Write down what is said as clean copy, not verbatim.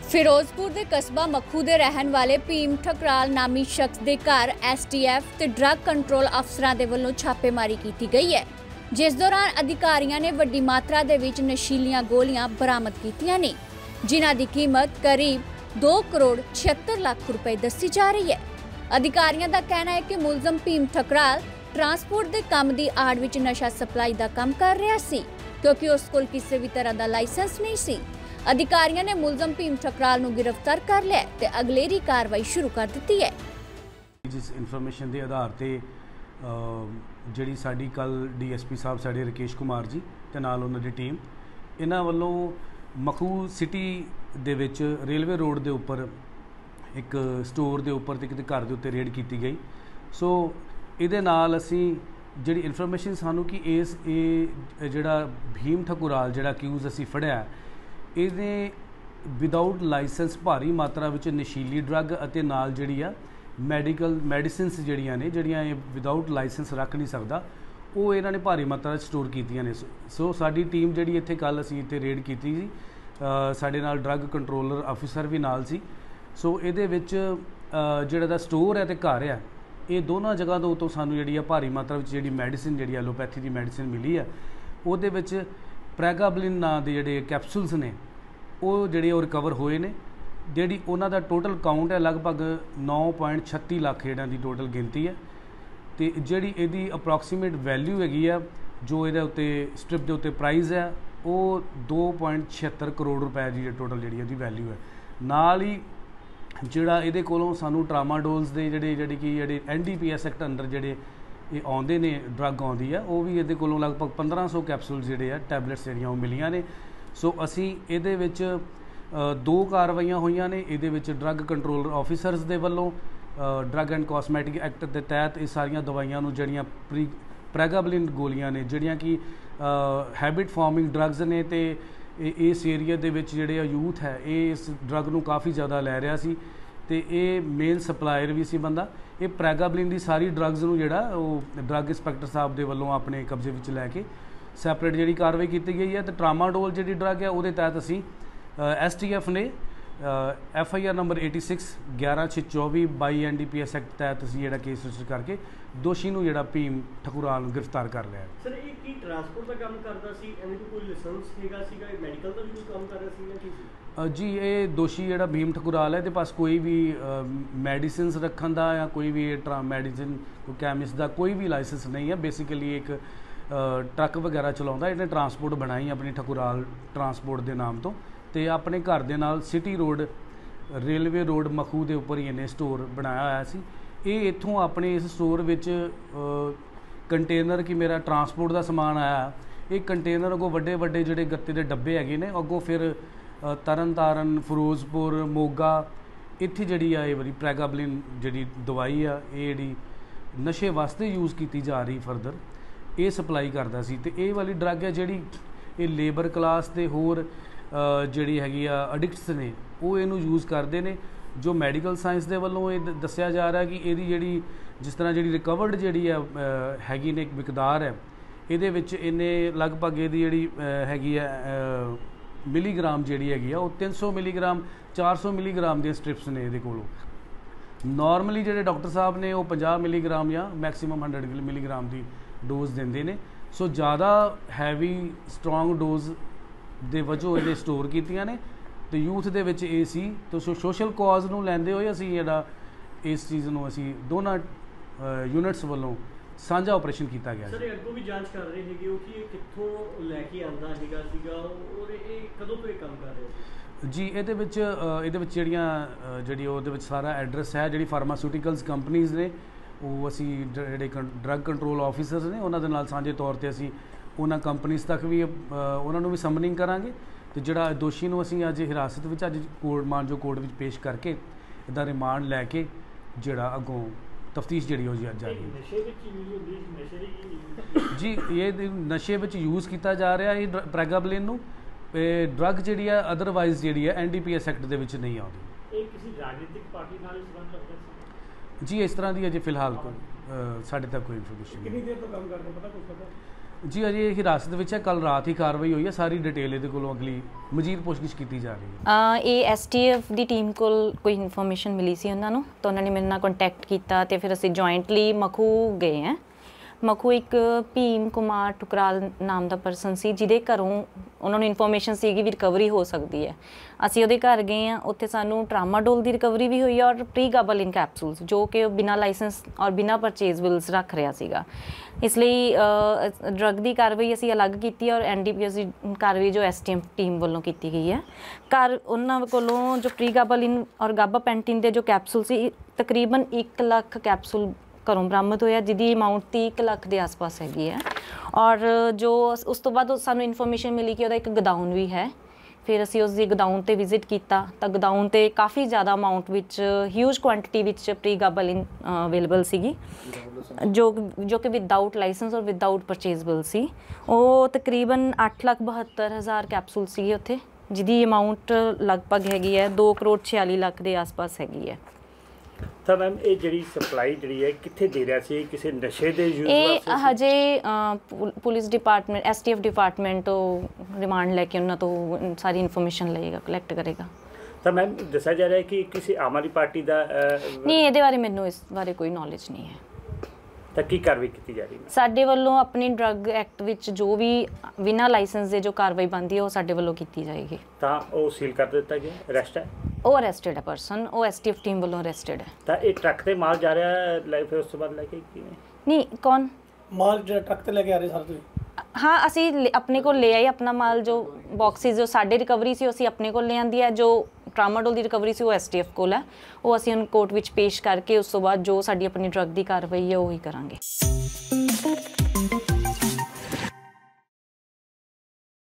ਫਿਰੋਜ਼ਪੁਰ ਦੇ ਕਸਬਾ ਮੱਖੂ ਦੇ ਰਹਿਣ ਵਾਲੇ ਭੀਮ ਠਕਰਾਲ ਨਾਮੀ ਸ਼ਖਸ ਦੇ ਘਰ ਐਸਟੀਐਫ ਤੇ ਡਰੱਗ ਕੰਟਰੋਲ ਅਫਸਰਾਂ ਦੇ ਵੱਲੋਂ ਛਾਪੇਮਾਰੀ ਕੀਤੀ ਗਈ ਹੈ, ਜਿਸ ਦੌਰਾਨ ਅਧਿਕਾਰੀਆਂ ਨੇ ਵੱਡੀ ਮਾਤਰਾ ਦੇ ਵਿੱਚ ਨਸ਼ੀਲੀਆਂ ਗੋਲੀਆਂ ਬਰਾਮਦ ਕੀਤੀਆਂ ਨੇ, ਜਿਨ੍ਹਾਂ ਦੀ ਕੀਮਤ ਕਰੀਬ 2 ਕਰੋੜ 76 ਲੱਖ ਰੁਪਏ ਦੱਸੀ ਜਾ ਰਹੀ ਹੈ। ਅਧਿਕਾਰੀਆਂ ਦਾ ਕਹਿਣਾ ਹੈ ਕਿ ਮੁਲਜ਼ਮ ਭੀਮ ਠਕਰਾਲ ਟਰਾਂਸਪੋਰਟ ਦੇ ਕੰਮ ਦੀ ਆੜ ਵਿੱਚ ਨਸ਼ਾ ਸਪਲਾਈ ਦਾ ਕੰਮ ਕਰ ਰਿਹਾ ਸੀ, ਕਿਉਂਕਿ ਉਸ ਕੋਲ ਕਿਸੇ ਵੀ ਤਰ੍ਹਾਂ ਦਾ ਲਾਇਸੈਂਸ ਨਹੀਂ ਸੀ। अधिकारियों ने मुलजम भीम ठकराल नूं गिरफ्तार कर लिया ते अगलेरी कार्रवाई शुरू कर दी है। जिस इन्फॉर्मेशन के आधार पर जिहड़ी साडी कल DSP साहब साडे राकेश कुमार जी ते नाल उन्हां दी टीम इन्हां वल्लों मखू सिटी दे विच रेलवे रोड के उपर एक स्टोर के उपर ते किते घर के उत्ते रेड की गई। सो इहदे नाल असीं जिहड़ी इन्फॉर्मेशन सानूं कि इस जिहड़ा भीम ठकुराल जिहड़ा अक्यूज असीं फड़िया ਇਹਦੇ ਵਿਦਆਊਟ ਲਾਇਸੈਂਸ ਭਾਰੀ ਮਾਤਰਾ ਵਿੱਚ ਨਸ਼ੀਲੀ ਡਰੱਗ ਅਤੇ ਨਾਲ ਜਿਹੜੀ ਆ ਮੈਡੀਸਿਨਸ ਜਿਹੜੀਆਂ ਨੇ ਜਿਹੜੀਆਂ ਇਹ ਵਿਦਆਊਟ ਲਾਇਸੈਂਸ ਰੱਖ ਨਹੀਂ ਸਕਦਾ, ਉਹ ਇਹਨਾਂ ਨੇ ਭਾਰੀ ਮਾਤਰਾ ਵਿੱਚ ਸਟੋਰ ਕੀਤੀਆਂ ਨੇ। ਸੋ ਸਾਡੀ ਟੀਮ ਜਿਹੜੀ ਇੱਥੇ ਕੱਲ ਅਸੀਂ ਇੱਥੇ ਰੇਡ ਕੀਤੀ ਸੀ, ਸਾਡੇ ਨਾਲ ਡਰੱਗ ਕੰਟਰੋਲਰ ਆਫਿਸਰ ਵੀ ਨਾਲ ਸੀ। ਸੋ ਇਹਦੇ ਵਿੱਚ ਜਿਹੜਾ ਦਾ ਸਟੋਰ ਹੈ ਤੇ ਘਰ ਆ, ਇਹ ਦੋਨਾਂ ਜਗ੍ਹਾ ਤੋਂ ਸਾਨੂੰ ਜਿਹੜੀ ਆ ਭਾਰੀ ਮਾਤਰਾ ਵਿੱਚ ਜਿਹੜੀ ਮੈਡੀਸਿਨ ਜਿਹੜੀ ਐਲੋਪੈਥੀ ਦੀ ਮੈਡੀਸਿਨ ਮਿਲੀ ਆ, ਉਹਦੇ ਵਿੱਚ ਪ੍ਰੈਗਾਬਲਿਨ ਨਾਂ ਦੇ ਜਿਹੜੇ ਕੈਪਸੂਲਸ ਨੇ ਉਹ ਜਿਹੜੇ ਉਹ ਰਿਕਵਰ ਹੋਏ ਨੇ। ਜਿਹੜੀ ਉਹਨਾਂ ਦਾ ਟੋਟਲ ਕਾਊਂਟ ਹੈ ਲਗਭਗ 9.36 ਲੱਖ ਇਹਨਾਂ ਦੀ ਟੋਟਲ ਗਿਣਤੀ ਹੈ, ਤੇ ਜਿਹੜੀ ਇਹਦੀ ਅਪਰੋਕਸੀਮੇਟ ਵੈਲਿਊ ਹੈਗੀ ਆ ਜੋ ਇਹਦੇ ਉੱਤੇ ਸਟ੍ਰਿਪ ਦੇ ਉੱਤੇ ਪ੍ਰਾਈਸ ਹੈ ਉਹ 2.76 ਕਰੋੜ ਰੁਪਏ ਦੀ ਟੋਟਲ ਜਿਹੜੀ ਇਹਦੀ ਵੈਲਿਊ ਹੈ। ਨਾਲ ਹੀ ਜਿਹੜਾ ਇਹਦੇ ਕੋਲੋਂ ਸਾਨੂੰ ਟਰਾਮਾਡੋਲਸ ਦੇ ਜਿਹੜੇ NDPS ਐਕਟ ਅੰਡਰ ਜਿਹੜੇ ਇਹ ਆਉਂਦੇ ਨੇ ਡਰੱਗ ਆਉਂਦੀ ਆ, ਉਹ ਵੀ ਇਹਦੇ ਕੋਲੋਂ ਲਗਭਗ 1500 ਕੈਪਸੂਲ ਜਿਹੜੇ ਆ ਟੈਬਲੇਟਸ ਜਿਹੜੀਆਂ ਉਹ ਮਿਲੀਆਂ ਨੇ। ਸੋ ਅਸੀਂ ਇਹਦੇ ਵਿੱਚ 2 ਕਾਰਵਾਈਆਂ ਹੋਈਆਂ ਨੇ। ਇਹਦੇ ਵਿੱਚ ਡਰੱਗ ਕੰਟਰੋਲਰ ਆਫਿਸਰਸ ਦੇ ਵੱਲੋਂ ਡਰੱਗ ਐਂਡ ਕਾਸਮੈਟਿਕ ਐਕਟ ਦੇ ਤਹਿਤ ਇਹ ਸਾਰੀਆਂ ਦਵਾਈਆਂ ਨੂੰ ਜਿਹੜੀਆਂ ਪ੍ਰੈਗਾਬਲਿਨ ਗੋਲੀਆਂ ਨੇ ਜਿਹੜੀਆਂ ਕਿ ਹੈਬਿਟ ਫਾਰਮਿੰਗ ਡਰੱਗਸ ਨੇ, ਤੇ ਇਸ ਏਰੀਆ ਦੇ ਵਿੱਚ ਜਿਹੜੇ ਯੂਥ ਹੈ ਇਹ ਇਸ ਡਰੱਗ ਨੂੰ ਕਾਫੀ ਜ਼ਿਆਦਾ ਲੈ ਰਿਹਾ ਸੀ, ਤੇ ਇਹ ਮੇਨ ਸਪਲਾਇਰ ਵੀ ਸੀ ਬੰਦਾ। ਇਹ ਪ੍ਰੈਗਾਬਲਿਨ ਦੀ ਸਾਰੀ ਡਰੱਗਸ ਨੂੰ ਜਿਹੜਾ ਉਹ ਡਰੱਗ ਇੰਸਪੈਕਟਰ ਸਾਹਿਬ ਦੇ ਵੱਲੋਂ ਆਪਣੇ ਕਬਜ਼ੇ ਵਿੱਚ ਲੈ ਕੇ ਸੈਪਰੇਟ ਜਿਹੜੀ ਕਾਰਵਾਈ ਕੀਤੀ ਗਈ ਹੈ। ਤੇ ਟਰਾਮਾਡੋਲ ਜਿਹੜੀ ਡਰੱਗ ਹੈ ਉਹਦੇ ਤਹਿਤ ਅਸੀਂ STF ਨੇ FIR ਨੰਬਰ 86 11624 22 NDPS ਐਕਟ ਤਹਿਤ ਅਸੀਂ ਜਿਹੜਾ ਕੇਸ ਰਜਿਸਟਰ ਕਰਕੇ ਦੋਸ਼ੀ ਨੂੰ ਜਿਹੜਾ ਭੀਮ ਠਕੁਰਾਲ ਨੂੰ ਗ੍ਰਿਫਤਾਰ ਕਰ ਲਿਆ। ਸਰ ਇਹ ਕੀ ਟਰਾਂਸਪੋਰਟ ਦਾ ਕੰਮ ਕਰਦਾ ਸੀ? ਇਹਦੇ ਕੋਲ ਕੋਈ ਲਾਇਸੈਂਸ ਸੀਗਾ ਮੈਡੀਕਲ ਦਾ ਵੀ ਕੋਈ ਕੰਮ ਕਰ ਰਿਹਾ ਸੀ ਜਾਂ ਕੀ ਸੀ? ਜੀ ਇਹ ਦੋਸ਼ੀ ਜਿਹੜਾ ਭੀਮ ਠਕੁਰਾਲ ਹੈ ਤੇ ਪਾਸ ਕੋਈ ਵੀ ਮੈਡੀਸਿਨਸ ਰੱਖਣ ਦਾ ਜਾਂ ਕੋਈ ਵੀ ਮੈਡੀਸਿਨ ਕੋਈ ਕੈਮਿਸਟ ਦਾ ਕੋਈ ਵੀ ਲਾਇਸੈਂਸ ਨਹੀਂ ਹੈ। ਬੇਸਿਕਲੀ ਇੱਕ ਟਰੱਕ ਵਗੈਰਾ ਚਲਾਉਂਦਾ, ਇਹਨੇ ਟਰਾਂਸਪੋਰਟ ਬਣਾਈ ਆਪਣੀ ਠਕੁਰਾਲ ਟਰਾਂਸਪੋਰਟ ਦੇ ਨਾਮ ਤੋਂ, ਤੇ ਆਪਣੇ ਘਰ ਦੇ ਨਾਲ city road railway road Makhu ਦੇ ਉੱਪਰ ਹੀ ਇਹਨੇ ਸਟੋਰ ਬਣਾਇਆ ਹੋਇਆ ਸੀ। ਇਹ ਇੱਥੋਂ ਆਪਣੇ ਇਸ ਸਟੋਰ ਵਿੱਚ ਕੰਟੇਨਰ ਕਿ ਮੇਰਾ ਟਰਾਂਸਪੋਰਟ ਦਾ ਸਮਾਨ ਆਇਆ, ਇਹ ਕੰਟੇਨਰ ਅੱਗੋਂ ਵੱਡੇ ਵੱਡੇ ਜਿਹੜੇ ਗੱਤੇ ਦੇ ਡੱਬੇ ਹੈਗੇ ਨੇ ਅੱਗੋਂ ਫਿਰ ਤਰਨਤਾਰਨ ਫਿਰੋਜ਼ਪੁਰ ਮੋਗਾ ਇੱਥੇ ਜਿਹੜੀ ਆ ਇਹ ਵਾਲੀ ਪ੍ਰੈਗਾਬਲਿਨ ਜਿਹੜੀ ਦਵਾਈ ਆ ਇਹ ਜਿਹੜੀ ਨਸ਼ੇ ਵਾਸਤੇ ਯੂਜ਼ ਕੀਤੀ ਜਾ ਰਹੀ ਫਰਦਰ ਇਹ ਸਪਲਾਈ ਕਰਦਾ ਸੀ। ਤੇ ਇਹ ਵਾਲੀ ਡਰੱਗ ਹੈ ਜਿਹੜੀ ਇਹ ਲੇਬਰ ਕਲਾਸ ਤੇ ਹੋਰ ਜਿਹੜੀ ਹੈਗੀ ਆ ਅਡਿਕਟਸ ਨੇ ਉਹ ਇਹਨੂੰ ਯੂਜ਼ ਕਰਦੇ ਨੇ। ਜੋ ਮੈਡੀਕਲ ਸਾਇੰਸ ਦੇ ਵੱਲੋਂ ਇਹ ਦੱਸਿਆ ਜਾ ਰਿਹਾ ਕਿ ਇਹਦੀ ਜਿਹੜੀ ਜਿਸ ਤਰ੍ਹਾਂ ਜਿਹੜੀ ਰਿਕਵਰਡ ਜਿਹੜੀ ਆ ਹੈਗੀ ਨੇ ਇੱਕ ਮਿਕਦਾਰ ਹੈ, ਇਹਦੇ ਵਿੱਚ ਇਹਨੇ ਲਗਭਗ ਇਹਦੀ ਜਿਹੜੀ ਹੈਗੀ ਆ ਮਿਲੀਗ੍ਰਾਮ ਜਿਹੜੀ ਹੈਗੀ ਆ ਉਹ 300 ਮਿਲੀਗ੍ਰਾਮ 400 ਮਿਲੀਗ੍ਰਾਮ ਦੀਆਂ ਸਟ੍ਰਿਪਸ ਨੇ ਇਹਦੇ ਕੋਲੋਂ। ਨੋਰਮਲੀ ਜਿਹੜੇ ਡਾਕਟਰ ਸਾਹਿਬ ਨੇ ਉਹ 50 ਮਿਲੀਗ੍ਰਾਮ ਜਾਂ ਮੈਕਸੀਮਮ 100 ਮਿਲੀਗ੍ਰਾਮ ਦੀ ਡੋਜ਼ ਦਿੰਦੇ ਨੇ। ਸੋ ਜ਼ਿਆਦਾ ਹੈਵੀ ਸਟਰੋਂਗ ਡੋਜ਼ ਦੇ ਵਜੋਂ ਇਹਨੇ ਸਟੋਰ ਕੀਤੀਆਂ ਨੇ ਤੇ ਯੂਥ ਦੇ ਵਿੱਚ ਇਹ ਸੀ। ਤੇ ਸੋਸ਼ਲ ਕਾਜ਼ ਨੂੰ ਲੈਂਦੇ ਹੋਏ ਅਸੀਂ ਜਿਹੜਾ ਇਸ ਚੀਜ਼ ਨੂੰ ਅਸੀਂ ਦੋਨਾਂ ਯੂਨਿਟਸ ਵੱਲੋਂ ਸਾਂਝਾ ਆਪਰੇਸ਼ਨ ਕੀਤਾ ਗਿਆ। ਸਰ ਅੱਗੋਂ ਵੀ ਜਾਂਚ ਕਰ ਰਹੇ ਹੈਗੇ ਕਿ ਇਹ ਕਿੱਥੋਂ ਲੈ ਕੇ ਆਂਦਾ ਸੀਗਾ ਔਰ ਇਹ ਕਦੋਂ ਤੋਂ ਇਹ ਕੰਮ ਕਰ ਰਿਹਾ ਜੀ? ਇਹਦੇ ਵਿੱਚ ਜਿਹੜੀ ਉਹਦੇ ਵਿੱਚ ਸਾਰਾ ਐਡਰੈਸ ਹੈ। ਜਿਹੜੀ ਫਾਰਮਾਸਿਊਟੀਕਲਸ ਕੰਪਨੀਜ਼ ਨੇ ਉਹ ਅਸੀਂ ਜਿਹੜੇ ਡਰੱਗ ਕੰਟਰੋਲ ਆਫਿਸਰਸ ਨੇ ਉਹਨਾਂ ਦੇ ਨਾਲ ਸਾਂਝੇ ਤੌਰ 'ਤੇ ਅਸੀਂ ਉਹਨਾਂ ਕੰਪਨੀਜ਼ ਤੱਕ ਵੀ ਉਹਨਾਂ ਨੂੰ ਵੀ ਸਮਨਿੰਗ ਕਰਾਂਗੇ। ਤੇ ਜਿਹੜਾ ਦੋਸ਼ੀ ਨੂੰ ਅਸੀਂ ਅੱਜ ਹਿਰਾਸਤ ਵਿੱਚ ਅੱਜ ਮਾਨਜੋ ਕੋਰਟ ਵਿੱਚ ਪੇਸ਼ ਕਰਕੇ ਇਹਦਾ ਰਿਮਾਂਡ ਲੈ ਕੇ ਜਿਹੜਾ ਅੱਗੋਂ ਤਫਤੀਸ਼ ਜਿਹੜੀ ਉਹ ਜੀ ਅੱਜ ਜਾਰੀ ਜੀ ਇਹ ਨਸ਼ੇ ਵਿੱਚ ਯੂਜ਼ ਕੀਤਾ ਜਾ ਰਿਹਾ ਇਹ ਪ੍ਰੈਗਾਬਲਿਨ ਨੂੰ। ਡਰੱਗ ਜਿਹੜੀ ਹੈ ਅਦਰਵਾਈਜ਼ ਜਿਹੜੀ ਹੈ NDPS ਐਕਟ ਦੇ ਵਿੱਚ ਨਹੀਂ ਆਉਂਦੀ। ਇਹ ਕਿਸੇ ਰਾਜਨੀਤਿਕ ਪਾਰਟੀ ਨਾਲ ਸੰਬੰਧ ਰੱਖਦਾ ਸੀ ਜੀ? ਇਸ ਤਰ੍ਹਾਂ ਦੀ ਅਜੇ ਫਿਲਹਾਲ ਸਾਡੇ ਤੱਕ ਕੋਈ ਇਨਫੋਰਮੇਸ਼ਨ ਨਹੀਂ। ਕਿੰਨੀ ਦੇਰ ਤੋਂ ਕੰਮ ਕਰਦੇ ਪਤਾ ਕੁਝ ਪਤਾ? ਜੀ ਅਜੇ ਹਿਰਾਸਤ ਵਿੱਚ ਹੈ। ਕੱਲ ਰਾਤ ਹੀ ਕਾਰਵਾਈ ਹੋਈ ਹੈ। ਸਾਰੀ ਡਿਟੇਲ ਇਹਦੇ ਕੋਲੋਂ ਅਗਲੀ ਮਜ਼ੀਦ ਪੁੱਛਗਿੱਛ ਕੀਤੀ ਜਾ ਰਹੀ ਹੈ। ਇਹ STF ਦੀ ਟੀਮ ਕੋਲ ਕੋਈ ਇਨਫੋਰਮੇਸ਼ਨ ਮਿਲੀ ਸੀ ਉਹਨਾਂ ਨੂੰ, ਤਾਂ ਉਹਨਾਂ ਨੇ ਮੇਰੇ ਨਾਲ ਕੰਟੈਕਟ ਕੀਤਾ ਤੇ ਫਿਰ ਅਸੀਂ ਜੁਆਇੰਟਲੀ ਮਖੂ ਗਏ ਹਾਂ। ਮਖੂ ਇੱਕ ਭੀਮ ਕੁਮਾਰ ਟੁਕਰਾਲ ਨਾਮ ਦਾ ਪਰਸਨ ਸੀ ਜਿਹਦੇ ਘਰੋਂ ਉਹਨਾਂ ਨੂੰ ਇਨਫੋਰਮੇਸ਼ਨ ਸੀਗੀ ਵੀ ਰਿਕਵਰੀ ਹੋ ਸਕਦੀ ਹੈ। ਅਸੀਂ ਉਹਦੇ ਘਰ ਗਏ ਹਾਂ, ਉੱਥੇ ਸਾਨੂੰ ਟਰਾਮਾਡੋਲ ਦੀ ਰਿਕਵਰੀ ਵੀ ਹੋਈ ਔਰ ਪ੍ਰੀਗਾਬਾਲਿਨ ਕੈਪਸੂਲਸ ਜੋ ਕਿ ਉਹ ਬਿਨਾਂ ਲਾਇਸੈਂਸ ਔਰ ਬਿਨਾਂ ਪਰਚੇਜ਼ ਬਿਲਸ ਰੱਖ ਰਿਹਾ ਸੀਗਾ। ਇਸ ਲਈ ਡਰੱਗ ਦੀ ਕਾਰਵਾਈ ਅਸੀਂ ਅਲੱਗ ਕੀਤੀ ਔਰ NDPS ਦੀ ਕਾਰਵਾਈ ਜੋ STM ਟੀਮ ਵੱਲੋਂ ਕੀਤੀ ਗਈ ਹੈ। ਘਰ ਉਹਨਾਂ ਕੋਲੋਂ ਜੋ ਪ੍ਰੀਗਾਬਾਲਿਨ ਔਰ ਗਾਬਾਪੈਂਟਿਨ ਦੇ ਜੋ ਕੈਪਸੂਲ ਸੀ ਤਕਰੀਬਨ 1 ਲੱਖ ਕੈਪਸੂਲ ਘਰੋਂ ਬਰਾਮਦ ਹੋਇਆ, ਜਿਹਦੀ ਅਮਾਊਂਟ 30 ਲੱਖ ਦੇ ਆਸ-ਪਾਸ ਹੈਗੀ ਹੈ। ਔਰ ਜੋ ਉਸ ਤੋਂ ਬਾਅਦ ਸਾਨੂੰ ਇਨਫੋਰਮੇਸ਼ਨ ਮਿਲੀ ਕਿ ਉਹਦਾ ਇੱਕ ਗੋਦਾਮ ਵੀ ਹੈ। ਫਿਰ ਅਸੀਂ ਉਸ ਦੀ ਗੋਦਾਮ 'ਤੇ ਵਿਜ਼ਿਟ ਕੀਤਾ ਤਾਂ ਗੋਦਾਮ 'ਤੇ ਕਾਫੀ ਜ਼ਿਆਦਾ ਅਮਾਊਂਟ ਵਿੱਚ ਹਿਊਜ ਕੁਆਂਟਿਟੀ ਵਿੱਚ ਪ੍ਰੀਗਾਬਾਲਿਨ ਅਵੇਲੇਬਲ ਸੀਗੀ ਜੋ ਕਿ ਵਿਦਆਊਟ ਲਾਇਸੈਂਸ ਔਰ ਵਿਦਆਊਟ ਪਰਚੇਜ਼ ਬਿਲ ਸੀ। ਉਹ ਤਕਰੀਬਨ 8,72,000 ਕੈਪਸੂਲ ਸੀਗੇ ਉੱਥੇ, ਜਿਹਦੀ ਅਮਾਊਂਟ ਲਗਭਗ ਹੈਗੀ ਹੈ 2,46,00,000 ਦੇ ਆਸ-ਪਾਸ ਹੈਗੀ ਹੈ। ਤਾਂ ਮੈਮ ਇਹ ਜਿਹੜੀ ਸਪਲਾਈ ਜਿਹੜੀ ਹੈ ਕਿੱਥੇ ਦੇ ਰਿਹਾ ਸੀ? ਕਿਸੇ ਨਸ਼ੇ ਦੇ ਯੂਜ਼ ਇਹ ਹਜੇ ਪੁਲਿਸ ਡਿਪਾਰਟਮੈਂਟ STF ਡਿਪਾਰਟਮੈਂਟ ਤੋਂ ਰਿਮਾਂਡ ਲੈ ਕੇ ਉਹਨਾਂ ਤੋਂ ਸਾਰੀ ਇਨਫੋਰਮੇਸ਼ਨ ਲਏਗਾ, ਕਲੈਕਟ ਕਰੇਗਾ। ਤਾਂ ਮੈਮ ਦੱਸਿਆ ਜਾ ਰਿਹਾ ਕਿ ਕਿਸੇ ਆਮ ਆਦਮੀ ਪਾਰਟੀ ਦਾ ਨਹੀਂ, ਇਹਦੇ ਬਾਰੇ ਮੈਨੂੰ ਇਸ ਬਾਰੇ ਕੋਈ ਨੌਲੇਜ ਨਹੀਂ ਹੈ। ਤਾਂ ਕੀ ਕਾਰਵਾਈ ਕੀਤੀ ਜਾ ਰਹੀ ਹੈ? ਸਾਡੇ ਵੱਲੋਂ ਆਪਣੀ ਡਰੱਗ ਐਕਟ ਵਿੱਚ ਜੋ ਵੀ ਬਿਨਾਂ ਲਾਇਸੈਂਸ ਦੇ ਜੋ ਕਾਰਵਾਈ ਬਣਦੀ ਹੈ ਉਹ ਸਾਡੇ ਵੱਲੋਂ ਕੀਤੀ ਜਾਏਗੀ। ਤਾਂ ਉਹ ਸੀਲ ਕਰ ਦਿੱਤਾ ਗਿਆ, ਅਰੈਸਟ ਹੈ? ਉਹ ਅਰੈਸਟਡ ਹੈ ਪਰਸਨ, ਉਹ STF ਟੀਮ ਵੱਲੋਂ ਅਰੈਸਟਡ ਹੈ। ਤਾਂ ਇਹ ਟਰੱਕ ਤੇ ਮਾਲ ਜਾ ਰਿਹਾ ਫਿਰ ਉਸ ਤੋਂ ਬਾਅਦ ਲੈ ਕੇ ਕਿਵੇਂ? ਨਹੀਂ, ਕੌਣ ਮਾਲ ਜਿਹੜਾ ਟਰੱਕ ਤੇ ਲੈ ਕੇ ਆ ਰਹੇ ਸਰ ਤੁਸੀਂ? ਹਾਂ, ਅਸੀਂ ਆਪਣੇ ਕੋਲ ਲੈ ਆਏ ਆਪਣਾ ਮਾਲ। ਜੋ ਬਾਕਸਿਸ ਜੋ ਸਾਡੇ ਰਿਕਵਰੀ ਸੀ ਉਹ ਅਸੀਂ ਆਪਣੇ ਕੋਲ ਲੈ ਆਂਦੀ ਹੈ। ਜੋ ਟਰਾਮਾਡੋਲ ਦੀ ਰਿਕਵਰੀ ਸੀ ਉਹ STF ਕੋਲ ਹੈ। ਉਹ ਅਸੀਂ ਹੁਣ ਕੋਰਟ ਵਿੱਚ ਪੇਸ਼ ਕਰਕੇ ਉਸ ਤੋਂ ਬਾਅਦ ਜੋ ਸਾਡੀ ਆਪਣੀ ਡਰੱਗ ਦੀ ਕਾਰਵਾਈ ਹੈ ਉਹ ਹੀ ਕਰਾਂਗੇ।